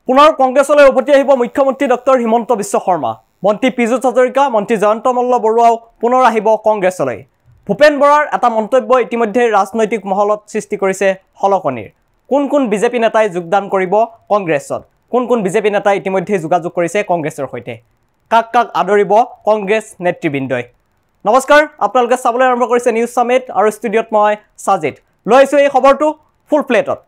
পুনৰ কংগ্ৰেছলৈ উভতি আহিব মুখ্যমন্ত্ৰী ডক্টৰ হিমন্ত বিশ্ব শৰ্মা মন্ত্ৰী পীযুষ হাজৰিকা মন্ত্ৰী জয়ন্ত মল্ল বৰুৱাও পুনৰ আহিব কংগ্ৰেছলৈ ভূপেন বৰাৰ এটা মন্তব্য ইতিমধ্যে ৰাজনৈতিক মহলত সৃষ্টি কৰিছে হলকনিৰ কোন বিজেপি নেতাই যোগদান কৰিব কংগ্ৰেছত কোন বিজেপি নেতাই ইতিমধ্যে যোগাযোগ কৰিছে কংগ্ৰেছৰ সৈতে কাক আদৰিব কংগ্ৰেছ নেতৃবৃন্দই নমস্কাৰ আপোনালোকে চাবলৈ আৰম্ভ কৰিছে নিউজ সামিট আৰু ষ্টুডিঅত মই সাজিদ লৈ আছো এই খবৰটো ফুল প্লেটত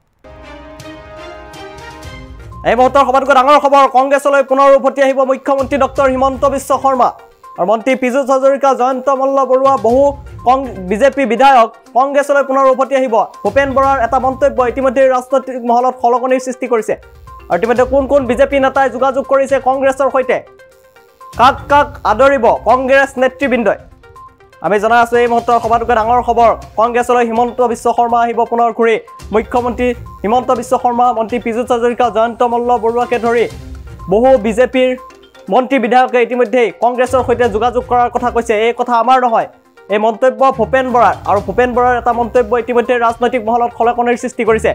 এই মুহূৰ্তৰ সবাতকৈ ডাঙৰ খবৰ কংগ্ৰেছলৈ পুনৰ উভতি আহিব মুখ্যমন্ত্ৰী ডক্টৰ হিমন্ত বিশ্ব শৰ্মা আৰু মন্ত্ৰী পীযুষ হাজৰিকা জয়ন্ত মল্ল বৰুৱা বহু বিজেপি বিধায়ক কংগ্ৰেছলৈ পুনৰ উভতি আহিব ভূপেন বৰাৰ এটা মন্তব্য ইতিমধ্যে ৰাজনৈতিক মহলত খলকনিৰ সৃষ্টি কৰিছে আৰু ইতিমধ্যে কোন বিজেপি নেতাই যোগাযোগ কৰিছে কংগ্ৰেছৰ সৈতে কাক আদৰিব কংগ্ৰেছ নেতৃবৃন্দই আমি জনা আছো এই মুহূৰ্তৰ সবাতকৈ ডাঙৰ খবৰ কংগ্ৰেছলৈ হিমন্ত বিশ্ব শৰ্মা আহিব পুনৰ ঘূৰি মুখ্যমন্ত্ৰী হিমন্ত বিশ্ব শৰ্মা মন্ত্ৰী পীযুষ হাজৰিকা জয়ন্ত মল্ল বৰুৱাকে ধৰি বহু বিজেপিৰ মন্ত্ৰী বিধায়কে ইতিমধ্যে কংগ্ৰেছৰ সৈতে যোগাযোগ কৰাৰ কথা কৈছে এই কথা আমাৰ নহয় এই মন্তব্য ভূপেন বৰাৰ আৰু ভূপেন বৰাৰ এটা মন্তব্য ইতিমধ্যে ৰাজনৈতিক মহলত খলকনিৰ সৃষ্টি কৰিছে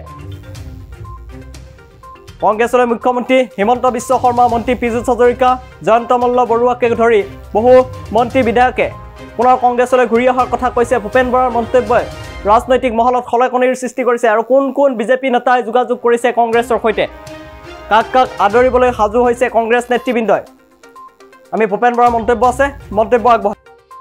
কংগ্ৰেছলৈ মুখ্যমন্ত্ৰী হিমন্ত বিশ্ব শৰ্মা মন্ত্ৰী পীযুষ হাজৰিকা জয়ন্ত মল্ল বৰুৱাকে ধৰি বহু মন্ত্ৰী বিধায়কে পুনৰ কংগ্ৰেছলৈ ঘূৰি অহাৰ কথা কৈছে ভূপেন বৰাৰ মন্তব্যই ৰাজনৈতিক মহলত খলকনিৰ সৃষ্টি কৰিছে আৰু কোন বিজেপি নেতাই যোগাযোগ কৰিছে কংগ্ৰেছৰ সৈতে কাক আদৰিবলৈ সাজু হৈছে কংগ্ৰেছ নেতৃবৃন্দই আমি ভূপেন বৰাৰ মন্তব্য আছে মন্তব্য আগবঢ়াই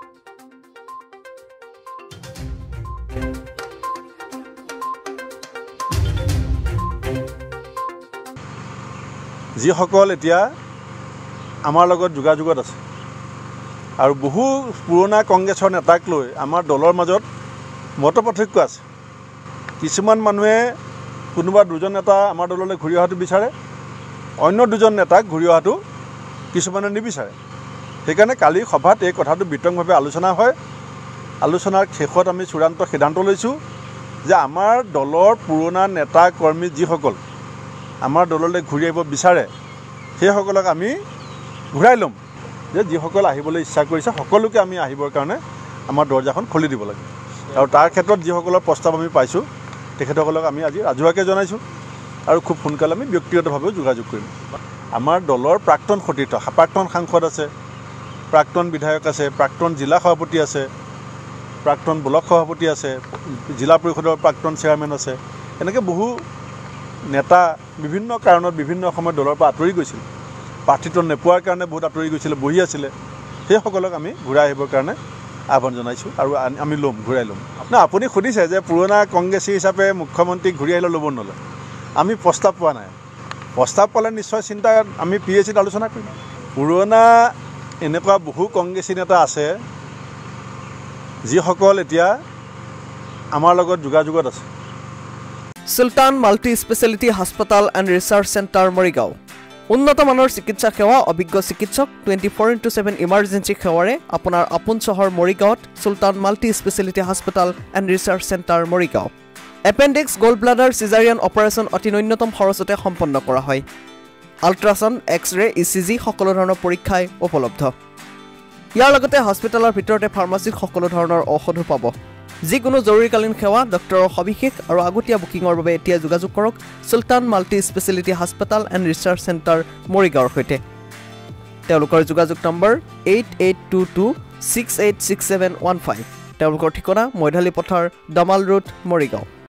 যিসকল এতিয়া আমাৰ লগত যোগাযোগত আছে আৰু বহু পুৰণা কংগ্ৰেছৰ নেতাক লৈ আমাৰ দলৰ মাজত মতপাৰ্থক্য আছে কিছুমান মানুহে কোনোবা দুজন নেতা আমাৰ দললৈ ঘূৰি অহাটো বিচাৰে অন্য দুজন নেতাক ঘূৰি অহাটো কিছুমানে নিবিচাৰে সেইকাৰণে কালি সভাত এই কথাটো বিতংভাৱে আলোচনা হয় আলোচনাৰ শেষত আমি চূড়ান্ত সিদ্ধান্ত লৈছোঁ যে আমাৰ দলৰ পুৰণা নেতা কৰ্মী যিসকল আমাৰ দললৈ ঘূৰি আহিব বিচাৰে সেইসকলক আমি ঘূৰাই ল'ম যে যিসকল আহিবলৈ ইচ্ছা কৰিছে সকলোকে আমি আহিবৰ কাৰণে আমাৰ দৰজাখন খুলি দিব লাগে আৰু তাৰ ক্ষেত্ৰত যিসকলৰ প্ৰস্তাৱ আমি পাইছোঁ তেখেতসকলক আমি আজি ৰাজহুৱাকৈ জনাইছোঁ আৰু খুব সোনকালে আমি ব্যক্তিগতভাৱেও যোগাযোগ কৰিম আমাৰ দলৰ প্ৰাক্তন সতীৰ্থ প্ৰাক্তন সাংসদ আছে প্ৰাক্তন বিধায়ক আছে প্ৰাক্তন জিলা সভাপতি আছে প্ৰাক্তন ব্লক সভাপতি আছে জিলা পৰিষদৰ প্ৰাক্তন চেয়াৰমেন আছে এনেকৈ বহু নেতা বিভিন্ন কাৰণত বিভিন্ন সময়ত দলৰ পৰা আঁতৰি গৈছিল প্ৰাৰ্থিত্ব নোপোৱাৰ কাৰণে বহুত আঁতৰি গৈছিলে বহি আছিলে সেইসকলক আমি ঘূৰাই আহিবৰ কাৰণে আহ্বান জনাইছোঁ আৰু আমি ঘূৰাই ল'ম আপুনি সুধিছে যে পুৰণা কংগ্ৰেছী হিচাপে মুখ্যমন্ত্ৰীক ঘূৰি আহিলে ল'ব নলয় আমি প্ৰস্তাৱ পোৱা নাই প্ৰস্তাৱ পালে নিশ্চয় চিন্তা আমি PACত আলোচনা কৰিম পুৰণা এনেকুৱা বহু কংগ্ৰেছী নেতা আছে যিসকল এতিয়া আমাৰ লগত যোগাযোগত আছে সুলতান মাল্টি স্পেশালিটি হাসপাতাল এণ্ড ৰিচাৰ্চ চেণ্টাৰ মৰিগাঁও উন্নত মানৰ চিকিৎসা সেৱা অভিজ্ঞ চিকিৎসক 24/7 ইমাৰ্জেন্সি সেৱাৰে আপোনাৰ আপোন চহৰ মৰিগাঁৱত সুলতান মাল্টি স্পেশালিটি হাসপাতাল and research centre Morigaon appendix gall bladder caesarean operation অতি ন্যূনতম খৰচতে সম্পন্ন কৰা হয় আল্ট্ৰাছাউণ্ড এক্স-ৰে ECG সকলো ধৰণৰ পৰীক্ষাই উপলব্ধ ইয়াৰ লগতে হস্পিটেলৰ ভিতৰতে ফাৰ্মাচীত সকলো ধৰণৰ ঔষধো পাব যিকোনো জৰুৰীকালীন সেৱা ডক্টৰৰ সবিশেষ আৰু আগতীয়া বুকিঙৰ বাবে এতিয়া যোগাযোগ কৰক সুলতান মাল্টি স্পেশালিটি হাসপাতাল এণ্ড ৰিচাৰ্চ চেণ্টাৰ মৰিগাঁৱৰ সৈতে তেওঁলোকৰ যোগাযোগ নম্বৰ 8822686715 তেওঁলোকৰ ঠিকনা মৈধালী পথাৰ দমাল ৰোড মৰিগাঁও